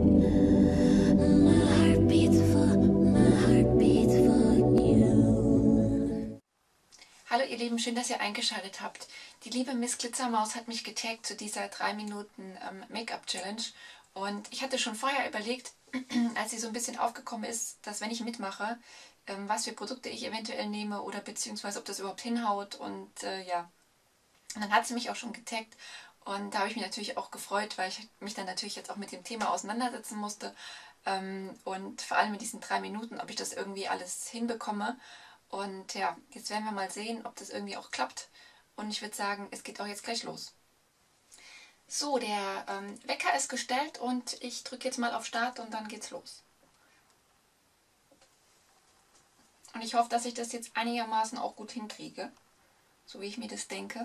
Hallo ihr Lieben, schön, dass ihr eingeschaltet habt. Die liebe Miss Glitzermaus hat mich getaggt zu dieser 3 Minuten Make-up-Challenge und ich hatte schon vorher überlegt, als sie so ein bisschen aufgekommen ist, dass wenn ich mitmache, was für Produkte ich eventuell nehme oder beziehungsweise ob das überhaupt hinhaut und ja. Und dann hat sie mich auch schon getaggt und da habe ich mich natürlich auch gefreut, weil ich mich dann natürlich jetzt auch mit dem Thema auseinandersetzen musste und vor allem in diesen 3 Minuten, ob ich das irgendwie alles hinbekomme. Und ja, jetzt werden wir mal sehen, ob das irgendwie auch klappt. Und ich würde sagen, es geht auch jetzt gleich los. So, der Wecker ist gestellt und ich drücke jetzt mal auf Start und dann geht's los. Und ich hoffe, dass ich das jetzt einigermaßen auch gut hinkriege, so wie ich mir das denke.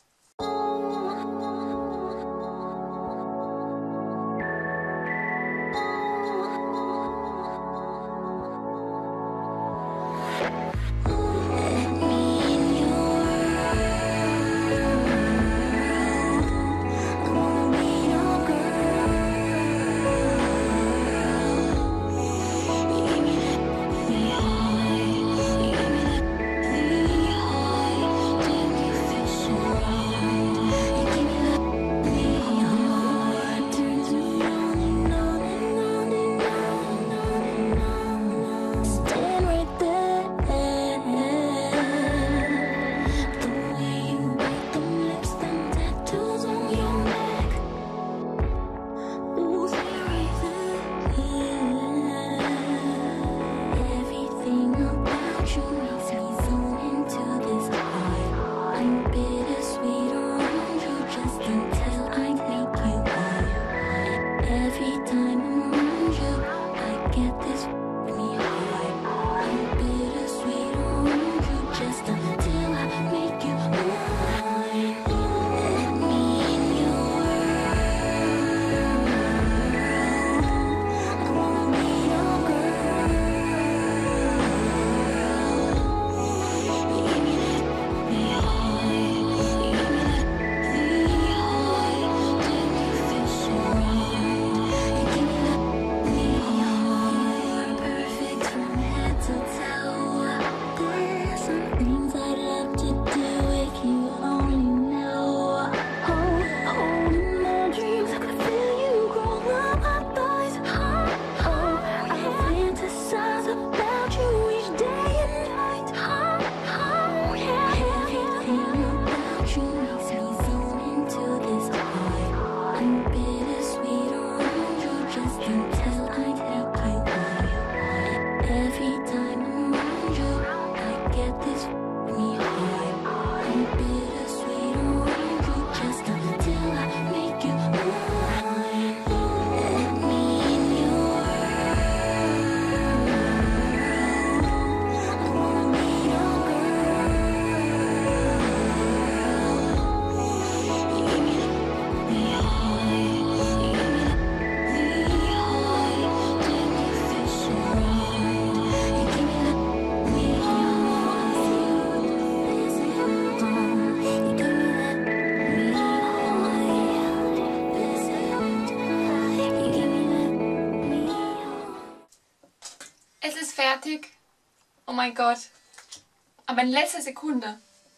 Es ist fertig. Oh mein Gott. Aber in letzter Sekunde.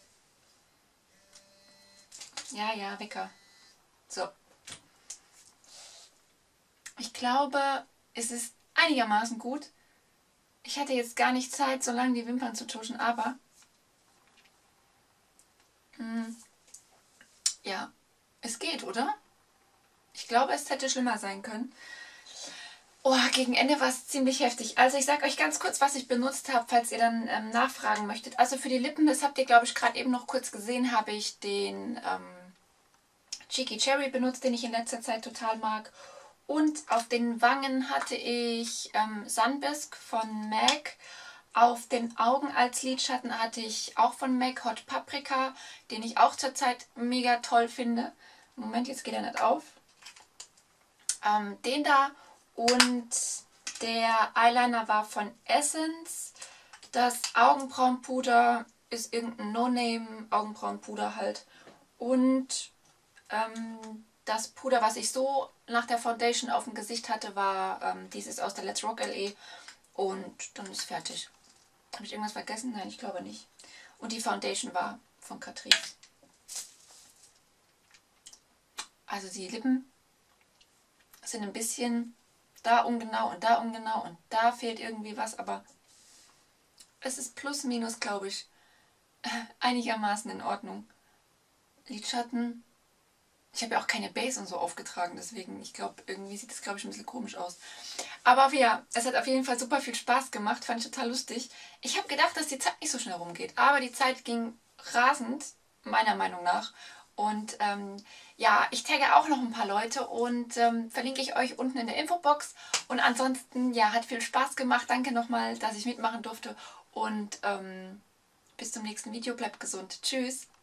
Ja, ja, Wecker. So. Ich glaube, es ist einigermaßen gut. Ich hatte jetzt gar nicht Zeit, so lange die Wimpern zu tuschen, aber ja, es geht, oder? Ich glaube, es hätte schlimmer sein können. Oh, gegen Ende war es ziemlich heftig. Also ich sage euch ganz kurz, was ich benutzt habe, falls ihr dann nachfragen möchtet. Also für die Lippen, das habt ihr, glaube ich, gerade eben noch kurz gesehen, habe ich den Cheeky Cherry benutzt, den ich in letzter Zeit total mag. Und auf den Wangen hatte ich Sunbisque von MAC. Auf den Augen als Lidschatten hatte ich auch von MAC Hot Paprika, den ich auch zurzeit mega toll finde. Moment, jetzt geht er nicht auf. Den da. Und der Eyeliner war von Essence. Das Augenbrauenpuder ist irgendein No-Name Augenbrauenpuder halt. Und das Puder, was ich so nach der Foundation auf dem Gesicht hatte, war dieses aus der Let's Rock LE. Und dann ist fertig. Habe ich irgendwas vergessen? Nein, ich glaube nicht. Und die Foundation war von Catrice. Also die Lippen sind ein bisschen da ungenau und da ungenau und da fehlt irgendwie was, aber es ist plus minus, glaube ich, einigermaßen in Ordnung. Lidschatten. Ich habe ja auch keine Base und so aufgetragen, deswegen, ich glaube, irgendwie sieht das, glaube ich, ein bisschen komisch aus. Aber ja, es hat auf jeden Fall super viel Spaß gemacht, fand ich total lustig. Ich habe gedacht, dass die Zeit nicht so schnell rumgeht, aber die Zeit ging rasend, meiner Meinung nach. Und ja, ich tagge auch noch ein paar Leute und verlinke ich euch unten in der Infobox. Und ansonsten, ja, hat viel Spaß gemacht. Danke nochmal, dass ich mitmachen durfte. Und bis zum nächsten Video. Bleibt gesund. Tschüss.